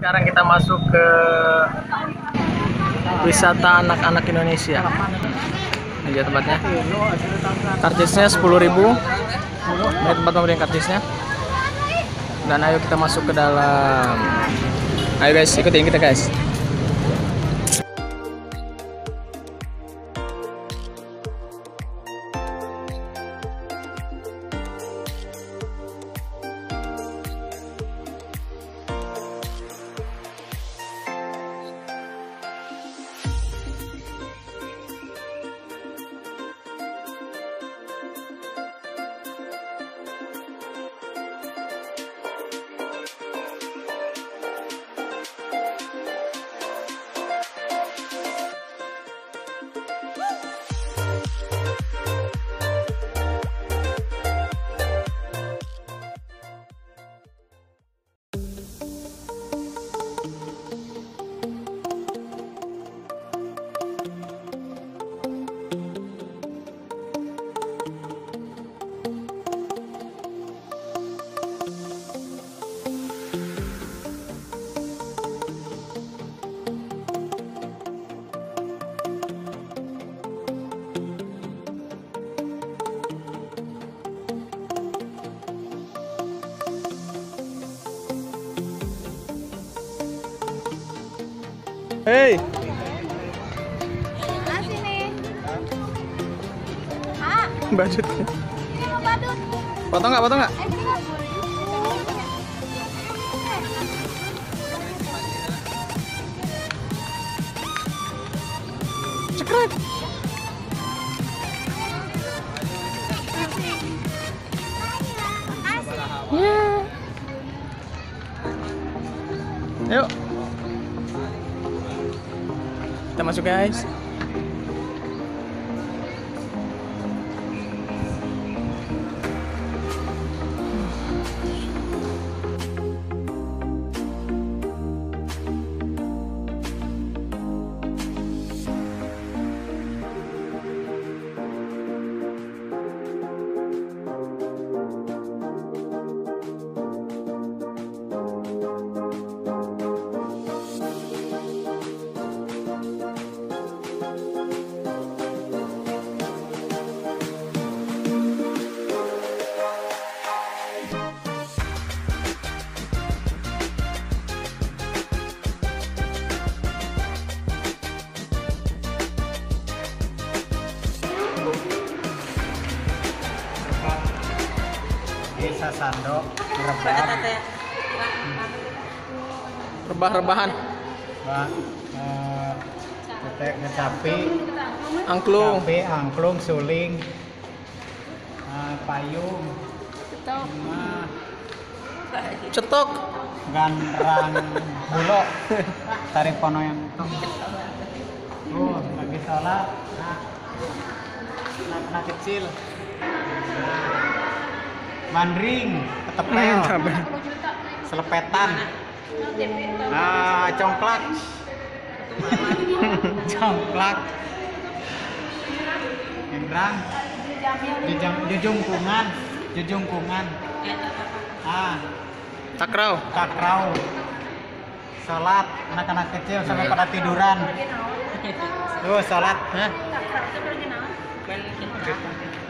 Sekarang kita masuk ke wisata anak-anak Indonesia. Ini dia tempatnya. Karcisnya 10.000. Ini tempat pembelian karcisnya. Dan ayo kita masuk ke dalam. Ayo guys, ikutin kita guys. Hei, Masih nih. Ah, badut. ini mau badut. Potong nggak? Potong nggak? Cekrek. Yuk. Kita masuk guys. Desa Sandok, Rebah-rebahan. Cetek kecapi, Angklung. capi, angklung, suling, payung, Cetok. ganrang bulok, tarik pono yang lagi sholat, anak-anak kecil, mandring, ketepel, selepetan, congklak, congklak, gendrang, jujungkungan, Takraw. kakrau, sholat, anak-anak kecil sampai pada tiduran. Tuh sholat,